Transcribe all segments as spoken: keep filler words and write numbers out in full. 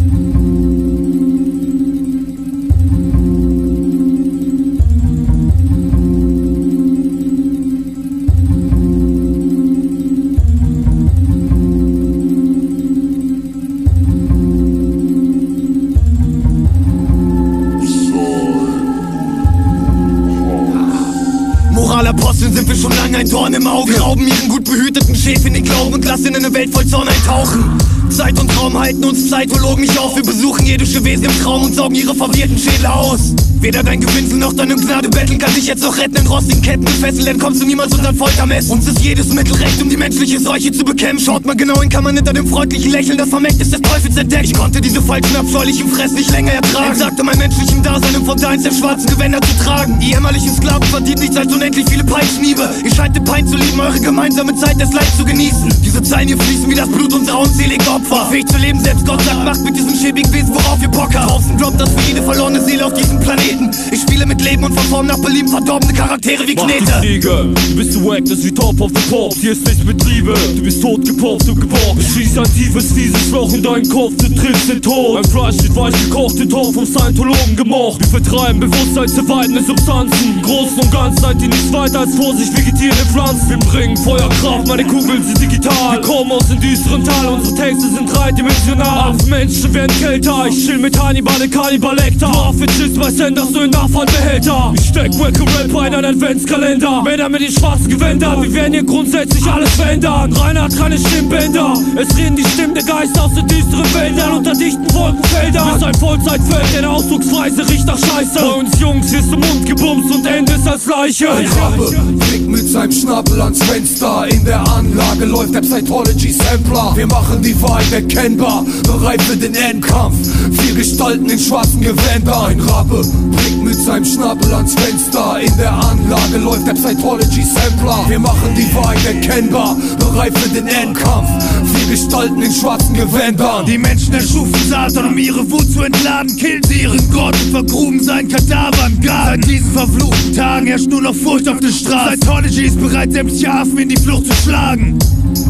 Aposteln sind wir schon lange ein Dorn im Auge. Wir rauben ihren gut behüteten Schäf in den Glauben und lassen in eine Welt voll Zorn eintauchen. Zeit und Traum halten uns Psytologen nicht auf. Wir besuchen jedische Wesen im Traum und saugen ihre verwirrten Schädel aus. Weder dein Gewinsel noch deine Gnade betteln kann dich jetzt noch retten. In rostigen Ketten gefesselt, dann kommst du niemals unseren Foltermess. Uns ist jedes Mittel recht, um die menschliche Seuche zu bekämpfen. Schaut mal genau hin, kann man hinter dem freundlichen Lächeln das Vermächtnis des Teufels entdecken. Ich konnte diese falschen, abscheulichen Fress nicht länger ertragen. Entsagte mein menschlichen Dasein, um von deins der schwarzen Gewänder zu tragen. Die jämmerlichen Sklaven verdient nichts als unendlich viele Peitschenhiebe. Ihr scheint den Pein zu lieben, eure gemeinsame Zeit des Leids zu genießen. Diese Zeilen hier fließen wie das Blut unserer unseligen Opfer. Fähig zu leben, selbst Gott sagt, macht mit diesem schäbigen Wesen, worauf ihr Bock habt. Draußen droppt das für jede verlorene Seele auf diesem Planeten. Ich spiele mit Leben und verform nach Belieben verdorbene Charaktere wie Knete. Mach die Fliege, du bist so wack, das ist wie Top of the Pops. Hier ist nichts Betriebe, du bist tot gepoppt und geborgen. Ich schieß ein tiefes, fieses Loch in deinen Kopf, du triffst den Tod. Mein Fleisch steht weich gekocht, den Tod vom Scientologen gemocht. Wir vertreiben bewusstseinserweiternde Substanzen. Im Großen und Ganzen seid ihr nichts weiter als vor sich vegetierende Pflanzen. Wir bringen Feuerkraft, meine Kugeln sind digital. Wir kommen aus dem düsteren Tal, unsere Texte sind dreidimensional. Acht Menschen werden kälter, ich chill mit Hannibal, den Kannibal Lecter. Du Affizist bei Senders, so in Nachfahrtbehälter. Ich steck wacke Rap bei deinem Adventskalender. Männer mit den schwarzen Gewändern, wir werden hier grundsätzlich alles verändern. Rainer hat keine Stimmbänder, es reden die Stimmen der Geister aus den düsteren Wäldern unter dichten Wolkenfeldern. Du bist ein Vollzeitfeld, deine Ausdrucksweise riecht nach Scheiße. Bei uns Jungs wirst du Mund gebumst und endest als Leiche. Ein Rabe blickt mit seinem Schnabel ans Fenster. In der Anlage läuft der Psytology Sampler. Wir machen die Wahrheit erkennbar, bereit für den Endkampf. Vier Gestalten in schwarzen Gewändern. Ein Rabe blickt mit seinem Schnabel ans Fenster. In der Anlage läuft der Psytology Sampler. Wir machen die Wahrheit erkennbar, bereit für den Endkampf. Vier Gestalten in schwarzen Gewändern. Die Menschen erschufen Satan, um ihre Wut zu entladen. Killen sie ihren Gott und vergruben seinen Kadaver im Garten. Seit diesen verfluchten Tagen herrscht nur noch Furcht auf den Straßen. Psytology ist bereit, sämtliche Affen in die Flucht zu schlagen.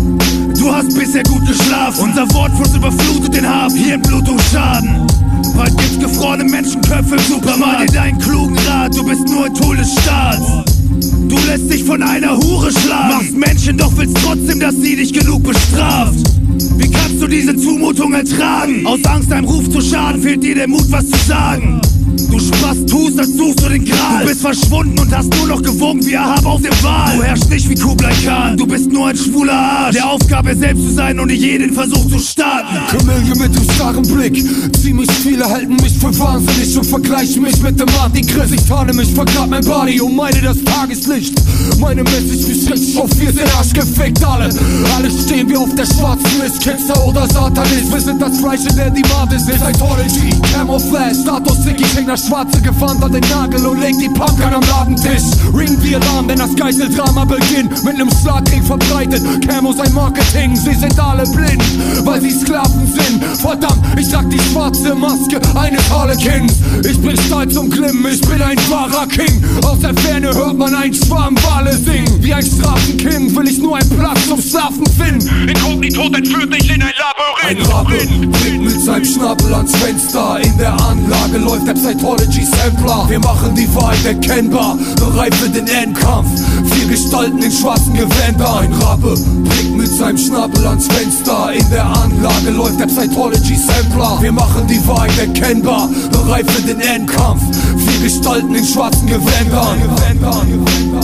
Du hast bisher gut geschlafen. Unser Wortfluss überflutet den Hafen. Hier in Blutungsschaden. Bald gibt's gefrorene Menschenköpfe im Supermarkt. Mach dir deinen klugen Rat, du bist nur ein Tool des Staats. Du lässt dich von einer Hure schlagen. Machst Menschen, doch willst trotzdem, dass sie dich genug bestraft. Wie kannst du diese Zumutung ertragen? Aus Angst, deinem Ruf zu schaden, fehlt dir der Mut, was zu sagen. Du Spaß tust, als suchst du den Gral. Du bist verschwunden und hast nur noch gewogen wie Ahab auf dem Wal. Du herrschst nicht wie Kublai Khan, du bist nur ein schwuler Arsch, der Aufgabe selbst zu sein und nicht jeden Versuch zu starten. Kamille mit dem starren Blick, ziemlich viele halten mich für wahnsinnig und vergleichen mich mit dem Antichrist. Ich tarne mich, vergrab mein Body und meine das Tageslicht. Meine Message beschränkt auf wir sind arschgefickt alle. Alle stehen wir auf der schwarzen List, Kinder oder Satanist. Wir sind das Fleisch in der die Made ist. Psytology, Camouflage, Status Sick, ich häng das schwarze Gewand an den Nagel und leg die Pumpkin am Ladentisch. Ring die Alarm, denn das Geiseldrama beginnt. Mit nem Schlagring verbreitet, Camo sein Marketing. Sie sind alle blind, weil sie Sklaven sind. Verdammt, ich trag die schwarze Maske eines Harlequins. Ich bin stolz zum Glimmen, ich bin ein wahrer King. Aus der Ferne hört man einen Schwarm Wale singen. Wie ein Straßenkind will ich nur einen Platz zum Schlafen finden. Inkognito entführt dich in ein Labyrinth. Ein Rabe blickt mit seinem Schnabel ans Fenster. In der Anlage läuft der Psytology Sampler. Wir machen die Wahrheit erkennbar, bereit für den Endkampf. Vier Gestalten in schwarzen Gewändern. Ein Rabe blickt mit seinem Schnabel ans Fenster. In der Anlage läuft der Psytology Sampler. Wir machen die Wahrheit erkennbar, bereit für den Endkampf. Vier Gestalten in schwarzen Gewändern.